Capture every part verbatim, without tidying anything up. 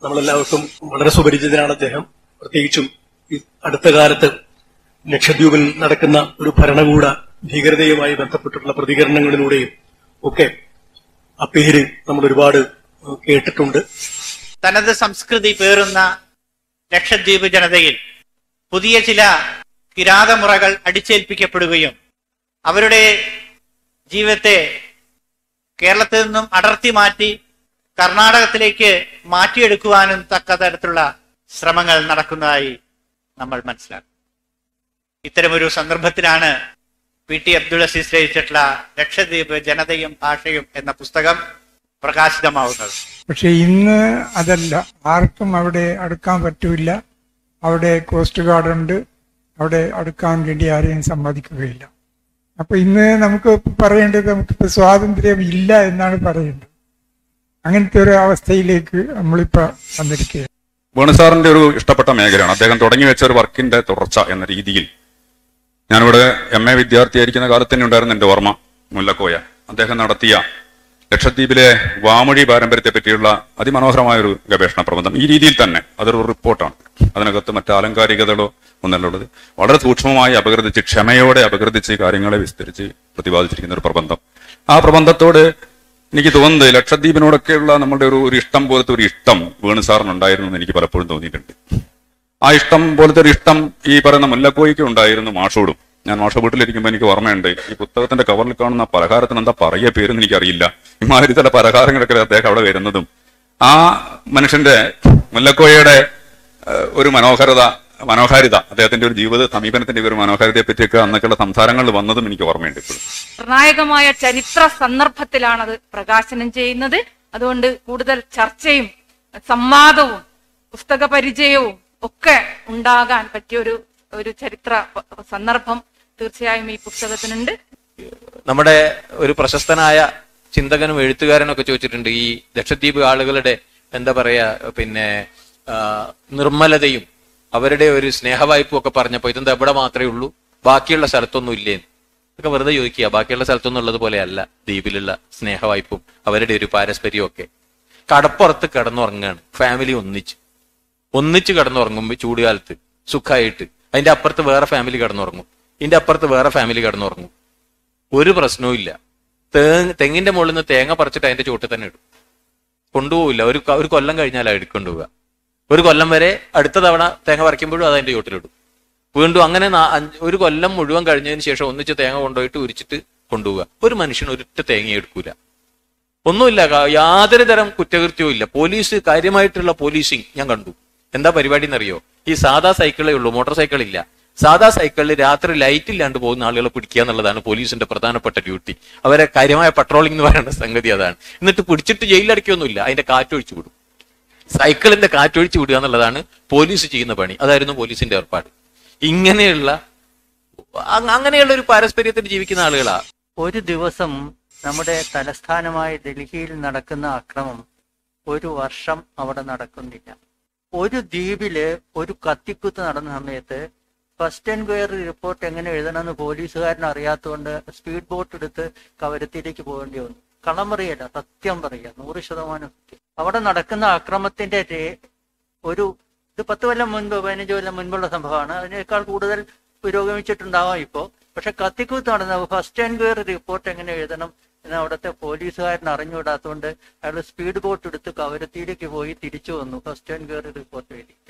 നമ്മളെല്ലാവർക്കും വളരെ സുപരിചിതനാണ് അദ്ദേഹം. പ്രത്യേകിച്ചും ഈ അടുത്ത കാലത്ത് ലക്ഷദ്വീപിൽ നടക്കുന്ന ഒരു ഭരണകൂട ഭീകരതയുമായി ബന്ധപ്പെട്ടിട്ടുള്ള പ്രതികരണങ്ങളിലൂടെയും ഒക്കെ ആ പേര് നമ്മൾ ഒരുപാട് കേട്ടിട്ടുണ്ട്. തനത് സംസ്കൃതി പേറുന്ന ലക്ഷദ്വീപ് ജനതയിൽ പുതിയ ചില കിരാതമുറകൾ അടിച്ചേൽപ്പിക്കപ്പെടുകയും അവരുടെ ജീവിതത്തെ കേരളത്തിൽ നിന്നും അടർത്തി മാറ്റി കർണാടകത്തിലേക്ക് മാറ്റിയെടുക്കുവാനും തക്ക തരത്തിലുള്ള ശ്രമങ്ങൾ നടക്കുന്നതായി നമ്മൾ മനസ്സിലാക്കും. ഇത്തരമൊരു സന്ദർഭത്തിലാണ് പി ടി അബ്ദുൾ അസീസ് രചിച്ചിട്ടുള്ള ലക്ഷദ്വീപ് ജനതയും ഭാഷയും എന്ന പുസ്തകം പ്രകാശിതമാവുന്നത്. പക്ഷെ ഇന്ന് അതല്ല, ആർക്കും അവിടെ അടുക്കാൻ പറ്റൂല. അവിടെ കോസ്റ്റ് ഗാർഡ് ഉണ്ട്, അവിടെ അടുക്കാൻ വേണ്ടി ആരെയും സമ്മതിക്കുകയില്ല. അപ്പൊ ഇന്ന് നമുക്ക് പറയേണ്ടത് നമുക്കിപ്പോ സ്വാതന്ത്ര്യം ഇല്ല എന്നാണ് പറയേണ്ടത്. അങ്ങനത്തെ ഒരു അവസ്ഥയിലേക്ക് നമ്മളിപ്പോ വന്നിരിക്കുകയാണ്. വേണുസാറിന്റെ ഒരു ഇഷ്ടപ്പെട്ട മേഖലയാണ് അദ്ദേഹം തുടങ്ങി വെച്ച ഒരു വർക്കിന്റെ തുടർച്ച എന്ന രീതിയിൽ. ഞാനിവിടെ എം എ വിദ്യാർത്ഥിയായിരിക്കുന്ന കാലത്ത് തന്നെ ഉണ്ടായിരുന്ന എന്റെ ഓർമ്മ മുല്ലക്കോയ അദ്ദേഹം നടത്തിയ ലക്ഷദ്വീപിലെ വാമൊഴി പാരമ്പര്യത്തെ പറ്റിയുള്ള അതിമനോഹരമായ ഒരു ഗവേഷണ പ്രബന്ധം. ഈ രീതിയിൽ തന്നെ അതൊരു റിപ്പോർട്ടാണ്. അതിനകത്ത് മറ്റ് ആലങ്കാരികതകളോ ഒന്നല്ലുള്ളത്. വളരെ സൂക്ഷ്മമായി അപഗ്രഥിച്ച് ക്ഷമയോടെ അപഗ്രഥിച്ച് കാര്യങ്ങളെ വിസ്തരിച്ച് പ്രതിപാദിച്ചിരിക്കുന്ന ഒരു പ്രബന്ധം. ആ പ്രബന്ധത്തോട് എനിക്ക് തോന്നുന്നത് ലക്ഷദ്വീപിനോടൊക്കെയുള്ള നമ്മളുടെ ഒരു ഒരു ഇഷ്ടം പോലത്തെ ഒരു ഇഷ്ടം വേണുസാറിനുണ്ടായിരുന്നു എന്ന് എനിക്ക് പലപ്പോഴും തോന്നിയിട്ടുണ്ട്. ആ ഇഷ്ടം പോലത്തെ ഒരു ഇഷ്ടം ഈ പറയുന്ന മുല്ലക്കോയ്ക്ക് ഉണ്ടായിരുന്നു മാഷോടും. ഞാൻ മാഷ വീട്ടിലിരിക്കുമ്പോൾ എനിക്ക് ഓർമ്മയുണ്ട്, ഈ പുസ്തകത്തിന്റെ കവറിൽ കാണുന്ന പലഹാരത്തിന് എന്താ പറയുക പേരെന്ന് എനിക്കറിയില്ല. ഇമാതിരി ചില പലഹാരങ്ങളൊക്കെ അദ്ദേഹം അവിടെ വരുന്നതും ആ മനുഷ്യന്റെ മുല്ലക്കോയയുടെ ഒരു മനോഹരത മനോഹാരിത അദ്ദേഹത്തിന്റെ ഒരു ജീവിത സമീപനത്തിന്റെ ഒരു മനോഹാരിതയെ പറ്റിയൊക്കെ അന്നൊക്കെയുള്ള സംസാരങ്ങൾ വന്നതും എനിക്ക് ഓർമ്മയുണ്ട്. ഇപ്പോഴും നിർണായകമായ ചരിത്ര സന്ദർഭത്തിലാണത് പ്രകാശനം ചെയ്യുന്നത്. അതുകൊണ്ട് കൂടുതൽ ചർച്ചയും സംവാദവും പുസ്തക പരിചയവും ഒക്കെ ഉണ്ടാകാൻ പറ്റിയൊരു ഒരു ചരിത്ര സന്ദർഭം തീർച്ചയായും ഈ പുസ്തകത്തിനുണ്ട്. നമ്മുടെ ഒരു പ്രശസ്തനായ ചിന്തകനും എഴുത്തുകാരനും ഒക്കെ ചോദിച്ചിട്ടുണ്ട്, ഈ ലക്ഷദ്വീപ് ആളുകളുടെ എന്താ പറയാ പിന്നെ നിർമ്മലതയും അവരുടെ ഒരു സ്നേഹവായ്പും ഒക്കെ പറഞ്ഞപ്പോ ഇതെന്താ ഇവിടെ മാത്രമേ ഉള്ളൂ, ബാക്കിയുള്ള സ്ഥലത്തൊന്നും ഇല്ലേന്ന് ഒക്കെ വെറുതെ ചോദിക്കുക. ബാക്കിയുള്ള സ്ഥലത്തൊന്നും ഉള്ളത് പോലെയല്ല ദ്വീപിലുള്ള സ്നേഹവായ്പും അവരുടെ ഒരു പാരസ്പര്യവും ഒക്കെ. കടപ്പുറത്ത് കിടന്നുറങ്ങാണ് ഫാമിലി ഒന്നിച്ച് ഒന്നിച്ച് കിടന്നുറങ്ങുമ്പോൾ ചൂടുകാലത്ത് സുഖമായിട്ട്. അതിന്റെ അപ്പുറത്ത് വേറെ ഫാമിലി കിടന്നുറങ്ങും, ഇതിന്റെ അപ്പുറത്ത് വേറെ ഫാമിലി കിടന്നുറങ്ങും. ഒരു പ്രശ്നവും ഇല്ല. തേ തെങ്ങിന്റെ മുകളിൽ നിന്ന് തേങ്ങ പറിച്ചിട്ട് അതിന്റെ ചുവട്ടിൽ തന്നെ ഇടും, കൊണ്ടുപോകില്ല. ഒരു ഒരു കൊല്ലം കഴിഞ്ഞാലാണ് എടുക്കൊണ്ടുപോവുക. ഒരു കൊല്ലം വരെ അടുത്ത തവണ തേങ്ങ പറിക്കുമ്പോഴും അത് അതിന്റെ ചുവട്ടിലിടും. വീണ്ടും അങ്ങനെ ഒരു കൊല്ലം മുഴുവൻ കഴിഞ്ഞതിന് ശേഷം ഒന്നിച്ച് തേങ്ങ കൊണ്ടുപോയിട്ട് ഉരിച്ചിട്ട് കൊണ്ടുപോവുക. ഒരു മനുഷ്യൻ ഒരിട്ട് തേങ്ങ എടുക്കൂല. ഒന്നുമില്ല, യാതൊരു തരം കുറ്റകൃത്യവും ഇല്ല. പോലീസ് കാര്യമായിട്ടുള്ള പോലീസിങ് ഞാൻ കണ്ടു. എന്താ പരിപാടി എന്നറിയോ? ഈ സാധാ സൈക്കിളേ ഉള്ളൂ, മോട്ടോർ സൈക്കിൾ ഇല്ല. സാധാ സൈക്കിളിൽ രാത്രി ലൈറ്റ് ഇല്ലാണ്ട് പോകുന്ന ആളുകളെ പിടിക്കുക എന്നുള്ളതാണ് പോലീസിന്റെ പ്രധാനപ്പെട്ട ഡ്യൂട്ടി. അവരെ കാര്യമായ പട്രോളിംഗ് എന്ന് പറയുന്ന സംഗതി അതാണ്. എന്നിട്ട് പിടിച്ചിട്ട് ജയിലടക്കൊന്നുമില്ല, അതിന്റെ കാറ്റൊഴിച്ചു വിടും. സൈക്കിളിന്റെ കാറ്റൊഴിച്ചു വിടുക എന്നുള്ളതാണ് പോലീസ് ചെയ്യുന്ന പണി. അതായിരുന്നു പോലീസിന്റെ ഏർപ്പാട്. ഇങ്ങനെയുള്ള അങ്ങനെയുള്ള ഒരു പാരസ്പര്യത്തിൽ ജീവിക്കുന്ന ആളുകളാ. ഒരു ദിവസം നമ്മുടെ തലസ്ഥാനമായ ഡൽഹിയിൽ നടക്കുന്ന അക്രമം ഒരു വർഷം അവിടെ നടക്കുന്നില്ല. ഒരു ദ്വീപില് ഒരു കത്തിക്കുത്ത് നടന്ന സമയത്ത് ഫസ്റ്റ് എൻക്വയറി റിപ്പോർട്ട് എങ്ങനെ എഴുതണമെന്ന് പോലീസുകാരൻ അറിയാത്തതുകൊണ്ട് സ്പീഡ് ബോട്ട് എടുത്ത് കവരത്തിയിലേക്ക് പോകേണ്ടി വന്നു. കള്ളം പറയല്ല, സത്യം പറയുക, നൂറ് ശതമാനം സത്യം. അവിടെ നടക്കുന്ന അക്രമത്തിന്റെ ഒരു ഇത് പത്ത് കൊല്ലം മുൻപ് പതിനഞ്ച് കൊല്ലം മുൻപുള്ള സംഭവമാണ്. അതിനേക്കാൾ കൂടുതൽ പുരോഗമിച്ചിട്ടുണ്ടാവാം ഇപ്പോ. പക്ഷെ കത്തിക്കുത്ത് നടന്ന ഫസ്റ്റ് എൻക്വയറി റിപ്പോർട്ട് എങ്ങനെ എഴുതണം എന്ന് അവിടുത്തെ പോലീസുകാരൻ അറിഞ്ഞുവിടാത്തതുകൊണ്ട് അയാൾ സ്പീഡ് ബോട്ട് എടുത്ത് കവരത്തിയിലേക്ക് പോയി തിരിച്ചു വന്നു ഫസ്റ്റ് എൻക്വയറി റിപ്പോർട്ട് എഴുതിയിട്ട്.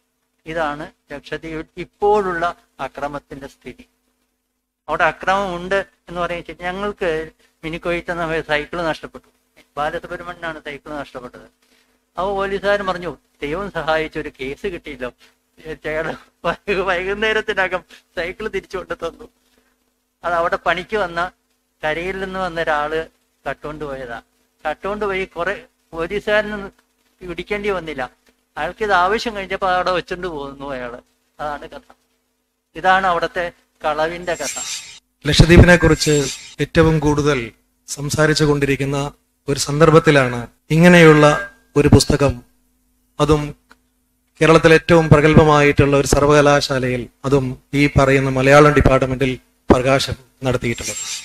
ഇതാണ് ലക്ഷദ്വീപിൽ ഇപ്പോഴുള്ള അക്രമത്തിന്റെ സ്ഥിതി. അവിടെ അക്രമം ഉണ്ട് എന്ന് പറയുന്നത് ഞങ്ങൾക്ക് മിനിക്കോയിട്ട് എന്ന സൈക്കിള് നഷ്ടപ്പെട്ടു. ബാലസുബ്രഹ്മണ്യനാണ് സൈക്കിള് നഷ്ടപ്പെട്ടത്. അപ്പോൾ പോലീസുകാരൻ പറഞ്ഞു, ദൈവം സഹായിച്ച ഒരു കേസ് കിട്ടിയില്ലോ, ചേട്ടൻ വൈകുന്നേരത്തിനകം സൈക്കിള് തിരിച്ചു കൊണ്ട് തന്നു. അത് അവിടെ പണിക്ക് വന്ന കരയിൽ നിന്ന് വന്ന ഒരാള് കട്ടുകൊണ്ട് പോയതാ. കട്ടുകൊണ്ട് പോയി കുറെ പോലീസുകാരന് പിടിക്കേണ്ടി വന്നില്ല. അയാൾക്ക് ഇത് ആവശ്യം കഴിഞ്ഞപ്പോൾ അവിടെ വെച്ചുകൊണ്ട് പോകുന്നു അയാള്. അതാണ് കഥ. ഇതാണ് അവിടുത്തെ കളവിന്റെ കഥ. ലക്ഷദ്വീപിനെ കുറിച്ച് ഏറ്റവും കൂടുതൽ സംസാരിച്ചു കൊണ്ടിരിക്കുന്ന ഒരു സന്ദർഭത്തിലാണ് ഇങ്ങനെയുള്ള ഒരു പുസ്തകം, അതും കേരളത്തിലെ ഏറ്റവും പ്രഗത്ഭമായിട്ടുള്ള ഒരു സർവകലാശാലയിൽ, അതും ഈ പറയുന്ന മലയാളം ഡിപ്പാർട്ട്മെന്റിൽ പ്രകാശനം നടത്തിയിട്ടുള്ളത്.